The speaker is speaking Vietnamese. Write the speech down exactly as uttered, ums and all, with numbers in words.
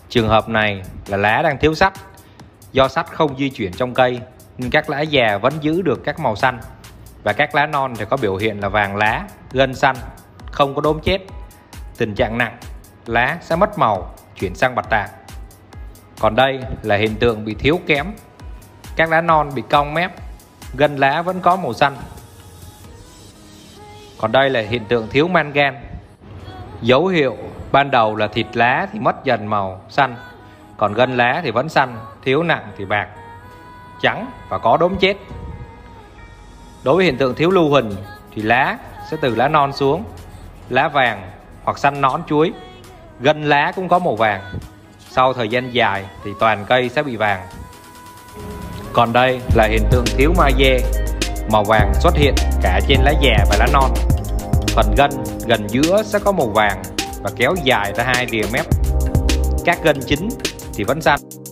Trường hợp này là lá đang thiếu sắt. Do sắt không di chuyển trong cây nên các lá già vẫn giữ được các màu xanh, và các lá non thì có biểu hiện là vàng lá, gân xanh, không có đốm chết. Tình trạng nặng, lá sẽ mất màu, chuyển sang bạch tạng. Còn đây là hiện tượng bị thiếu kẽm. Các lá non bị cong mép, gân lá vẫn có màu xanh. Còn đây là hiện tượng thiếu mangan. Dấu hiệu ban đầu là thịt lá thì mất dần màu xanh, còn gân lá thì vẫn xanh, thiếu nặng thì bạc, trắng và có đốm chết. Đối với hiện tượng thiếu lưu huỳnh thì lá sẽ từ lá non xuống, lá vàng hoặc xanh nõn chuối, gân lá cũng có màu vàng. Sau thời gian dài thì toàn cây sẽ bị vàng. Còn đây là hiện tượng thiếu magie. Màu vàng xuất hiện cả trên lá già và lá non. Phần gân gần giữa sẽ có màu vàng và kéo dài ra hai rìa mép. Các gân chính thì vẫn xanh.